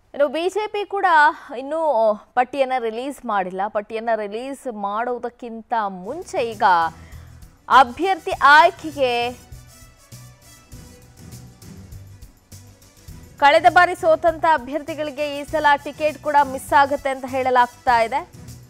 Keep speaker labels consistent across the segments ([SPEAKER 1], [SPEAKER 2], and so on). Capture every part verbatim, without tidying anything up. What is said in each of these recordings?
[SPEAKER 1] ಇನ್ನು ಬಿಜೆಪಿ ಕೂಡ ಇನ್ನೂ ಪಟ್ಟಿಯನ್ನು ರಿಲೀಸ್ ಮಾಡಿಲ್ಲ. ಪಟ್ಟಿಯನ್ನು ರಿಲೀಸ್ ಮಾಡುವುದಕ್ಕಿಂತ ಮುಂಚೆ ಈಗ ಅಭ್ಯರ್ಥಿ ಆಯ್ಕೆಗೆ ಕಳೆದ ಬಾರಿ ಸೋತಂತ ಅಭ್ಯರ್ಥಿಗಳಿಗೆ ಈ ಸಲ ಟಿಕೆಟ್ ಕೂಡ ಮಿಸ್ ಆಗುತ್ತೆ ಅಂತ ಹೇಳಲಾಗ್ತಾ ಇದೆ.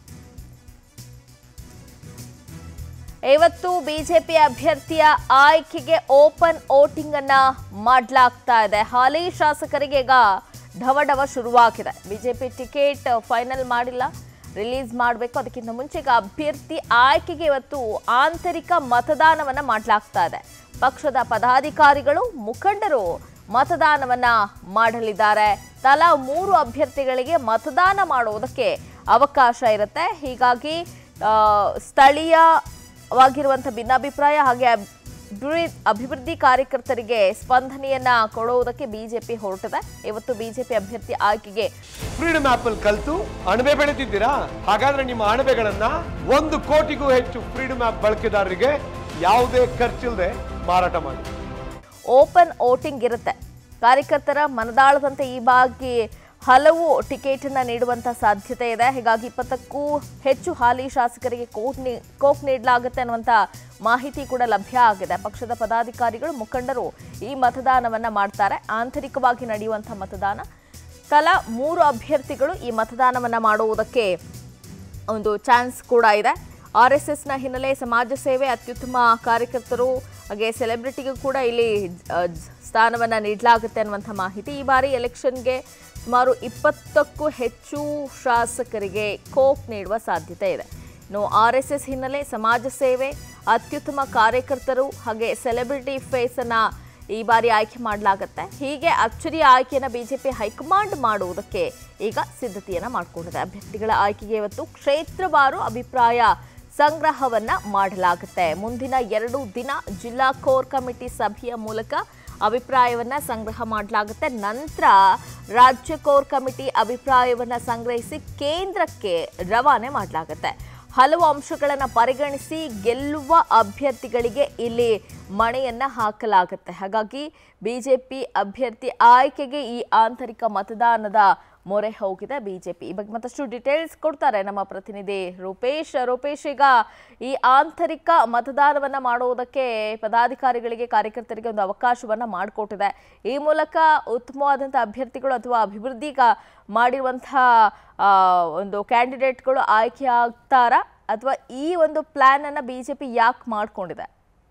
[SPEAKER 1] ಇವತ್ತು ಬಿಜೆಪಿ ಅಭ್ಯರ್ಥಿಯ ಆಯ್ಕೆಗೆ ಓಪನ್ ವೋಟಿಂಗ್ ಅನ್ನ ಮಾಡಲಾಗ್ತಾ ಇದೆ. ಹಾಲಿ ಶಾಸಕರಿಗೆ ಈಗ ಢವಢವ ಶುರುವಾಗಿದೆ. ಬಿಜೆಪಿ ಟಿಕೆಟ್ ಫೈನಲ್ ಮಾಡಿಲ್ಲ, ರಿಲೀಸ್ ಮಾಡಬೇಕು. ಅದಕ್ಕಿಂತ ಮುಂಚೆ ಈಗ ಅಭ್ಯರ್ಥಿ ಆಯ್ಕೆಗೆ ಇವತ್ತು ಆಂತರಿಕ ಮತದಾನವನ್ನ ಮಾಡಲಾಗ್ತಾ ಇದೆ. ಪಕ್ಷದ ಪದಾಧಿಕಾರಿಗಳು ಮುಖಂಡರು ಮತದಾನವನ್ನ ಮಾಡಲಿದ್ದಾರೆ. ತಲಾ ಮೂರು ಅಭ್ಯರ್ಥಿಗಳಿಗೆ ಮತದಾನ ಮಾಡುವುದಕ್ಕೆ ಅವಕಾಶ ಇರುತ್ತೆ. ಹೀಗಾಗಿ ಸ್ಥಳೀಯವಾಗಿರುವಂತಹ ಭಿನ್ನಾಭಿಪ್ರಾಯ ಹಾಗೆ ಅಭಿವೃದ್ಧಿ ಕಾರ್ಯಕರ್ತರಿಗೆ ಸ್ಪಂದನೆಯನ್ನ ಕೊಡುವುದಕ್ಕೆ ಬಿಜೆಪಿ ಹೊರಟಿದೆ. ಇವತ್ತು ಬಿಜೆಪಿ ಅಭ್ಯರ್ಥಿ ಆಯ್ಕೆಗೆ
[SPEAKER 2] ಫ್ರೀಡಮ್ ಆಪ್ ಅಲ್ಲಿ ಕಲಿತು ಅಣಬೆ ಬೆಳೆದಿದ್ದೀರಾ? ಹಾಗಾದ್ರೆ ನಿಮ್ಮ ಅಣಬೆಗಳನ್ನ ಒಂದು ಕೋಟಿಗೂ ಹೆಚ್ಚು ಫ್ರೀಡಮ್ ಆಪ್ ಬಳಕೆದಾರರಿಗೆ ಯಾವುದೇ ಖರ್ಚಿಲ್ಲದೆ ಮಾರಾಟ ಮಾಡಿ.
[SPEAKER 1] ಓಪನ್ ವೋಟಿಂಗ್ ಇರುತ್ತೆ. ಕಾರ್ಯಕರ್ತರ ಮನದಾಳದಂತೆ ಈ ಬಾರಿ ಹಲವು ಟಿಕೆಟ್ ಅನ್ನ ನೀಡುವಂತ ಸಾಧ್ಯತೆ ಇದೆ. ಹೀಗಾಗಿ ಇಪ್ಪತ್ತಕ್ಕೂ ಹೆಚ್ಚು ಹಾಲಿ ಶಾಸಕರಿಗೆ ಕೋಟ್ ಕೋಕ್ ನೀಡಲಾಗುತ್ತೆ ಅನ್ನುವಂತ ಮಾಹಿತಿ ಕೂಡ ಲಭ್ಯ ಆಗಿದೆ. ಪಕ್ಷದ ಪದಾಧಿಕಾರಿಗಳು ಮುಖಂಡರು ಈ ಮತದಾನವನ್ನ ಮಾಡ್ತಾರೆ. ಆಂತರಿಕವಾಗಿ ನಡೆಯುವಂತಹ ಮತದಾನ. ತಲಾ ಮೂರು ಅಭ್ಯರ್ಥಿಗಳು ಈ ಮತದಾನವನ್ನ ಮಾಡುವುದಕ್ಕೆ ಒಂದು ಚಾನ್ಸ್ ಕೂಡ ಇದೆ. ಆರ್ ಎಸ್ ಎಸ್ನ ಹಿನ್ನೆಲೆ ಸಮಾಜ ಸೇವೆ ಅತ್ಯುತ್ತಮ ಕಾರ್ಯಕರ್ತರು ಹಾಗೆ ಸೆಲೆಬ್ರಿಟಿಗೂ ಕೂಡ ಇಲ್ಲಿ ಸ್ಥಾನವನ್ನ ನೀಡಲಾಗುತ್ತೆ ಅನ್ನುವಂಥ ಮಾಹಿತಿ. ಈ ಬಾರಿ ಎಲೆಕ್ಷನ್ಗೆ ಸುಮಾರು ಇಪ್ಪತ್ತಕ್ಕೂ ಹೆಚ್ಚು ಶಾಸಕರಿಗೆ ಕೋಕ್ ನೀಡುವ ಸಾಧ್ಯತೆ ಇದೆ. ಇನ್ನು ಆರ್ ಎಸ್ ಎಸ್ ಹಿನ್ನೆಲೆ ಸಮಾಜ ಸೇವೆ ಅತ್ಯುತ್ತಮ ಕಾರ್ಯಕರ್ತರು ಹಾಗೆ ಸೆಲೆಬ್ರಿಟಿ ಫೇಸನ್ನು ಈ ಬಾರಿ ಆಯ್ಕೆ ಮಾಡಲಾಗುತ್ತೆ. ಹೀಗೆ ಅಚ್ಚರಿಯ ಆಯ್ಕೆಯನ್ನು ಬಿಜೆಪಿ ಹೈಕಮಾಂಡ್ ಮಾಡುವುದಕ್ಕೆ ಈಗ ಸಿದ್ಧತೆಯನ್ನು ಮಾಡಿಕೊಂಡಿದೆ. ಅಭ್ಯರ್ಥಿಗಳ ಆಯ್ಕೆಗೆ ಇವತ್ತು ಕ್ಷೇತ್ರವಾರು ಅಭಿಪ್ರಾಯ ಸಂಗ್ರಹವನ್ನ ಮಾಡಲಾಗುತ್ತೆ. ಮುಂದಿನ ಎರಡು ದಿನ ಜಿಲ್ಲಾ ಕೋರ್ ಕಮಿಟಿ ಸಭೆಯ ಮೂಲಕ ಅಭಿಪ್ರಾಯವನ್ನ ಸಂಗ್ರಹ ಮಾಡಲಾಗುತ್ತೆ. ನಂತರ ರಾಜ್ಯ ಕೋರ್ ಕಮಿಟಿ ಅಭಿಪ್ರಾಯವನ್ನ ಸಂಗ್ರಹಿಸಿ ಕೇಂದ್ರಕ್ಕೆ ರವಾನೆ ಮಾಡಲಾಗುತ್ತೆ. ಹಲವು ಅಂಶಗಳನ್ನು ಪರಿಗಣಿಸಿ ಗೆಲ್ಲುವ ಅಭ್ಯರ್ಥಿಗಳಿಗೆ ಇಲ್ಲಿ ಮಣೆಯನ್ನ ಹಾಕಲಾಗುತ್ತೆ. ಹಾಗಾಗಿ ಬಿಜೆಪಿ ಅಭ್ಯರ್ಥಿ ಆಯ್ಕೆಗೆ ಈ ಆಂತರಿಕ ಮತದಾನದ ಮೊರೆ ಹೋಗಿದೆ ಬಿಜೆಪಿ. ಈ ಬಗ್ಗೆ ಮತ್ತಷ್ಟು ಡೀಟೇಲ್ಸ್ ಕೊಡ್ತಾರೆ ನಮ್ಮ ಪ್ರತಿನಿಧಿ ರೂಪೇಶ್. ರೂಪೇಶ್, ಈಗ ಈ ಆಂತರಿಕ ಮತದಾನವನ್ನ ಮಾಡುವುದಕ್ಕೆ ಪದಾಧಿಕಾರಿಗಳಿಗೆ ಕಾರ್ಯಕರ್ತರಿಗೆ ಒಂದು ಅವಕಾಶವನ್ನ ಮಾಡಿಕೊಟ್ಟಿದೆ. ಈ ಮೂಲಕ ಉತ್ತಮವಾದಂಥ ಅಭ್ಯರ್ಥಿಗಳು ಅಥವಾ ಅಭಿವೃದ್ಧಿ ಮಾಡಿರುವಂತಹ ಒಂದು ಕ್ಯಾಂಡಿಡೇಟ್ಗಳು ಆಯ್ಕೆ ಆಗ್ತಾರಾ ಅಥವಾ ಈ ಒಂದು ಪ್ಲಾನ್ ಅನ್ನ ಬಿಜೆಪಿ ಯಾಕೆ ಮಾಡ್ಕೊಂಡಿದೆ?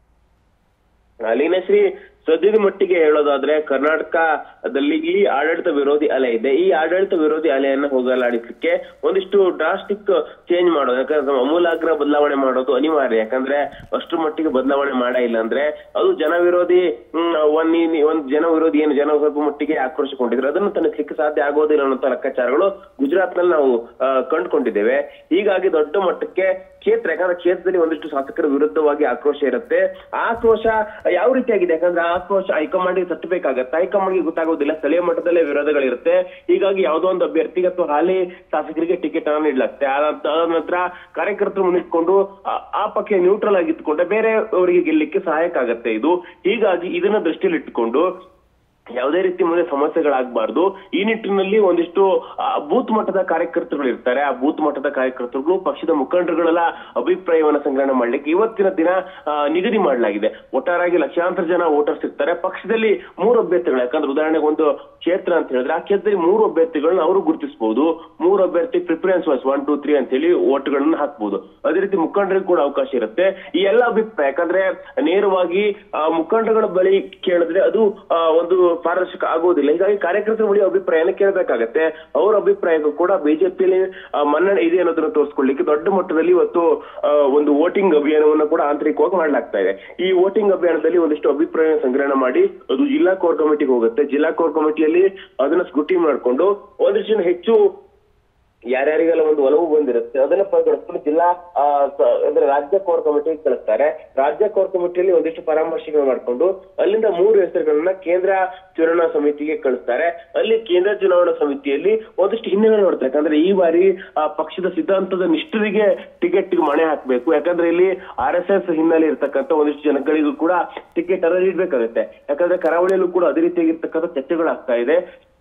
[SPEAKER 3] ಲೀನಶ್ರೀ, ಸದ್ಯದ ಮಟ್ಟಿಗೆ ಹೇಳೋದಾದ್ರೆ ಕರ್ನಾಟಕದಲ್ಲಿ ಈ ಆಡಳಿತ ವಿರೋಧಿ ಅಲೆ ಇದೆ. ಈ ಆಡಳಿತ ವಿರೋಧಿ ಅಲೆಯನ್ನು ಹೋಗಲಾಡಿಸಲಿಕ್ಕೆ ಒಂದಿಷ್ಟು ಡ್ರಾಸ್ಟಿಕ್ ಚೇಂಜ್ ಮಾಡೋದು, ಯಾಕಂದ್ರೆ ಅಮೂಲಾಗ್ರ ಬದಲಾವಣೆ ಮಾಡೋದು ಅನಿವಾರ್ಯ. ಯಾಕಂದ್ರೆ ಅಷ್ಟು ಮಟ್ಟಿಗೆ ಬದಲಾವಣೆ ಮಾಡ ಇಲ್ಲ ಅಂದ್ರೆ ಅದು ಜನ ವಿರೋಧಿ ಒಂದ್ ಒಂದ್ ಜನ ವಿರೋಧಿ ಏನು ಜನ ಸ್ವಲ್ಪ ಮಟ್ಟಿಗೆ ಆಕ್ರೋಶಗೊಂಡಿದ್ರು ಅದನ್ನು ತನಿಖಲಿಕ್ಕೆ ಸಾಧ್ಯ ಆಗೋದಿಲ್ಲ ಅನ್ನೋ ಲೆಕ್ಕಾಚಾರಗಳು ಗುಜರಾತ್ ನಲ್ಲಿ ನಾವು ಕಂಡುಕೊಂಡಿದ್ದೇವೆ. ಹೀಗಾಗಿ ದೊಡ್ಡ ಮಟ್ಟಕ್ಕೆ ಕ್ಷೇತ್ರ, ಯಾಕಂದ್ರೆ ಕ್ಷೇತ್ರದಲ್ಲಿ ಒಂದಿಷ್ಟು ಶಾಸಕರ ವಿರುದ್ಧವಾಗಿ ಆಕ್ರೋಶ ಇರುತ್ತೆ. ಆಕ್ರೋಶ ಯಾವ ರೀತಿಯಾಗಿದೆ? ಯಾಕಂದ್ರೆ ಆಕ್ರೋಶ ಹೈಕಮಾಂಡ್ಗೆ ತಟ್ಟಬೇಕಾಗತ್ತೆ. ಹೈಕಮಾಂಡ್ಗೆ ಗೊತ್ತಾಗೋದಿಲ್ಲ, ಸ್ಥಳೀಯ ಮಟ್ಟದಲ್ಲೇ ವಿರೋಧಗಳಿರುತ್ತೆ. ಹೀಗಾಗಿ ಯಾವುದೋ ಒಂದು ಅಭ್ಯರ್ಥಿಗೆ ಅಥವಾ ಹಾಲಿ ಶಾಸಕರಿಗೆ ಟಿಕೆಟ್ ಅನ್ನು ನೀಡಲಾಗುತ್ತೆ. ಅದಾದ ನಂತರ ಕಾರ್ಯಕರ್ತರು ಮುನ್ನಿಟ್ಕೊಂಡು ಆ ಪಕ್ಷ ನ್ಯೂಟ್ರಲ್ ಆಗಿ ಇಟ್ಕೊಂಡ್ರೆ ಬೇರೆ ಅವರಿಗೆ ಗೆಲ್ಲಲಿಕ್ಕೆ ಸಹಾಯಕ ಆಗತ್ತೆ ಇದು. ಹೀಗಾಗಿ ಇದನ್ನ ದೃಷ್ಟಿಯಲ್ಲಿ ಇಟ್ಟುಕೊಂಡು ಯಾವುದೇ ರೀತಿ ಮುಂದೆ ಸಮಸ್ಯೆಗಳಾಗಬಾರ್ದು ಈ ನಿಟ್ಟಿನಲ್ಲಿ ಒಂದಿಷ್ಟು ಬೂತ್ ಮಟ್ಟದ ಕಾರ್ಯಕರ್ತರುಗಳು ಇರ್ತಾರೆ. ಆ ಬೂತ್ ಮಟ್ಟದ ಕಾರ್ಯಕರ್ತರುಗಳು ಪಕ್ಷದ ಮುಖಂಡರುಗಳೆಲ್ಲ ಅಭಿಪ್ರಾಯವನ್ನ ಸಂಗ್ರಹಣೆ ಮಾಡ್ಲಿಕ್ಕೆ ಇವತ್ತಿನ ದಿನ ನಿಗದಿ ಮಾಡಲಾಗಿದೆ. ಒಟ್ಟಾರಾಗಿ ಲಕ್ಷಾಂತರ ಜನ ವೋಟರ್ಸ್ ಇರ್ತಾರೆ. ಪಕ್ಷದಲ್ಲಿ ಮೂರು ಅಭ್ಯರ್ಥಿಗಳು, ಯಾಕಂದ್ರೆ ಉದಾಹರಣೆಗೆ ಒಂದು ಕ್ಷೇತ್ರ ಅಂತ ಹೇಳಿದ್ರೆ ಆ ಕ್ಷೇತ್ರದಲ್ಲಿ ಮೂರು ಅಭ್ಯರ್ಥಿಗಳನ್ನ ಅವರು ಗುರುತಿಸಬಹುದು. ಮೂರು ಅಭ್ಯರ್ಥಿ preference wise one two three ಅಂತ ಹೇಳಿ ಓಟ್ಗಳನ್ನ ಹಾಕ್ಬಹುದು. ಅದೇ ರೀತಿ ಮುಖಂಡರಿಗೆ ಕೂಡ ಅವಕಾಶ ಇರುತ್ತೆ. ಈ ಎಲ್ಲ ಅಭಿಪ್ರಾಯ, ಯಾಕಂದ್ರೆ ನೇರವಾಗಿ ಮುಖಂಡಗಳ ಬಳಿ ಕೇಳಿದ್ರೆ ಅದು ಒಂದು ಪಾರದರ್ಶಕ ಆಗುವುದಿಲ್ಲ. ಹೀಗಾಗಿ ಕಾರ್ಯಕರ್ತರ ಬಳಿ ಅಭಿಪ್ರಾಯನ ಕೇಳಬೇಕಾಗತ್ತೆ. ಅವರ ಅಭಿಪ್ರಾಯಕ್ಕೂ ಕೂಡ ಬಿಜೆಪಿಯಲ್ಲಿ ಮನ್ನಣೆ ಇದೆ ಅನ್ನೋದನ್ನ ತೋರಿಸ್ಕೊಳ್ಳಿಕ್ಕೆ ದೊಡ್ಡ ಮಟ್ಟದಲ್ಲಿ ಇವತ್ತು ಒಂದು ವೋಟಿಂಗ್ ಅಭಿಯಾನವನ್ನು ಕೂಡ ಆಂತರಿಕವಾಗಿ ಮಾಡಲಾಗ್ತಾ ಇದೆ. ಈ ವೋಟಿಂಗ್ ಅಭಿಯಾನದಲ್ಲಿ ಒಂದಿಷ್ಟು ಅಭಿಪ್ರಾಯ ಸಂಗ್ರಹಣೆ ಮಾಡಿ ಅದು ಜಿಲ್ಲಾ ಕೋರ್ ಕಮಿಟಿಗೆ ಹೋಗುತ್ತೆ. ಜಿಲ್ಲಾ ಕೋರ್ ಕಮಿಟಿಯಲ್ಲಿ ಅದನ್ನ ಸ್ಕ್ರೂಟಿನಿ ಮಾಡಿಕೊಂಡು ಒಂದಿಷ್ಟು ಜನ ಹೆಚ್ಚು ಯಾರ್ಯಾರಿಗೆಲ್ಲ ಒಂದು ಒಲವು ಬಂದಿರುತ್ತೆ ಅದನ್ನ ಪರಿಗಣಿಸ್ಕೊಂಡು ಜಿಲ್ಲಾ ಅಂದ್ರೆ ರಾಜ್ಯ ಕೋರ್ ಕಮಿಟಿಗೆ ಕಳಿಸ್ತಾರೆ. ರಾಜ್ಯ ಕೋರ್ ಕಮಿಟಿಯಲ್ಲಿ ಒಂದಿಷ್ಟು ಪರಾಮರ್ಶೆಗಳು ಮಾಡಿಕೊಂಡು ಅಲ್ಲಿಂದ ಮೂರು ಹೆಸರುಗಳನ್ನ ಕೇಂದ್ರ ಚುನಾವಣಾ ಸಮಿತಿಗೆ ಕಳಿಸ್ತಾರೆ. ಅಲ್ಲಿ ಕೇಂದ್ರ ಚುನಾವಣಾ ಸಮಿತಿಯಲ್ಲಿ ಒಂದಿಷ್ಟು ಹಿನ್ನೆಲೆ ನೋಡ್ತಾರೆ. ಯಾಕಂದ್ರೆ ಈ ಬಾರಿ ಆ ಪಕ್ಷದ ಸಿದ್ಧಾಂತದ ನಿಷ್ಠರಿಗೆ ಟಿಕೆಟ್ ಮಣೆ ಹಾಕ್ಬೇಕು. ಯಾಕಂದ್ರೆ ಇಲ್ಲಿ ಆರ್ ಎಸ್ ಎಸ್ ಹಿನ್ನೆಲೆ ಇರ್ತಕ್ಕಂಥ ಒಂದಿಷ್ಟು ಜನಗಳಿಗೂ ಕೂಡ ಟಿಕೆಟ್ ಅನ್ನ ನೀಡಬೇಕಾಗುತ್ತೆ. ಯಾಕಂದ್ರೆ ಕರಾವಳಿಯಲ್ಲೂ ಕೂಡ ಅದೇ ರೀತಿಯಾಗಿರ್ತಕ್ಕಂಥ ಚರ್ಚೆಗಳಾಗ್ತಾ ಇದೆ.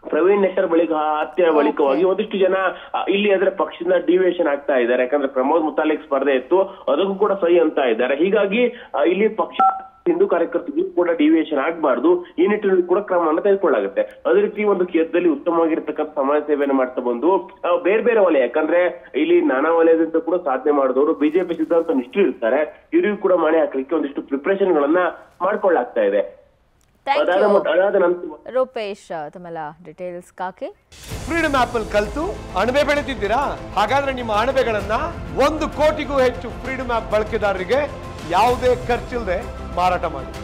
[SPEAKER 3] ಪ್ರವೀಣ್ ನೆಟ್ಟರ್ ಬಳಿಕ ಹತ್ಯೆ ಬಳಿಕವಾಗಿ ಒಂದಿಷ್ಟು ಜನ ಇಲ್ಲಿ ಅದರ ಪಕ್ಷದಿಂದ ಡಿವಿಯೇಷನ್ ಆಗ್ತಾ ಇದ್ದಾರೆ. ಯಾಕಂದ್ರೆ ಪ್ರಮೋದ್ ಮುತಾಲಿಕ್ ಸ್ಪರ್ಧೆ ಇತ್ತು, ಅದಕ್ಕೂ ಕೂಡ ಸಹಿ ಅಂತ ಇದ್ದಾರೆ. ಹೀಗಾಗಿ ಇಲ್ಲಿ ಪಕ್ಷ ಹಿಂದೂ ಕಾರ್ಯಕರ್ತರಿಗೂ ಕೂಡ ಡಿವಿಯೇಷನ್ ಆಗಬಾರ್ದು, ಈ ನಿಟ್ಟಿನಲ್ಲಿ ಕೂಡ ಕ್ರಮವನ್ನು ತೆಗೆದುಕೊಳ್ಳಾಗುತ್ತೆ. ಅದೇ ರೀತಿ ಒಂದು ಕ್ಷೇತ್ರದಲ್ಲಿ ಉತ್ತಮವಾಗಿರ್ತಕ್ಕಂಥ ಸಮಾಜ ಸೇವೆಯನ್ನು ಮಾಡ್ತಾ ಬಂದು ಬೇರೆ ಬೇರೆ ವಲಯ, ಯಾಕಂದ್ರೆ ಇಲ್ಲಿ ನಾನಾ ವಲಯದಿಂದ ಕೂಡ ಸಾಧನೆ ಮಾಡಿದವರು ಬಿಜೆಪಿ ಸಿದ್ಧಾಂತ ನಿಷ್ಠರು ಇರ್ತಾರೆ, ಇವರಿಗೂ ಕೂಡ ಮಣೆ ಹಾಕಲಿಕ್ಕೆ ಒಂದಿಷ್ಟು ಪ್ರಿಪರೇಷನ್ ಗಳನ್ನ ಮಾಡ್ಕೊಳ್ಳಾಗ್ತಾ ಇದೆ. ಅದಾದ ನಂತರ
[SPEAKER 1] ರೂಪೇಶ್ ತಮ್ಮೆಲ್ಲ ಡೀಟೇಲ್ಸ್ ಕಾಕಿ
[SPEAKER 2] ಫ್ರೀಡಮ್ ಆಪ್ ಅಲ್ಲಿ ಕಲ್ತು ಅಣಬೆ ಬೆಳೆತಿದ್ದೀರಾ? ಹಾಗಾದ್ರೆ ನಿಮ್ಮ ಅಣಬೆಗಳನ್ನ ಒಂದು ಕೋಟಿಗೂ ಹೆಚ್ಚು ಫ್ರೀಡಮ್ ಆಪ್ ಬಳಕೆದಾರರಿಗೆ ಯಾವುದೇ ಖರ್ಚಿಲ್ಲದೆ ಮಾರಾಟ ಮಾಡಿ.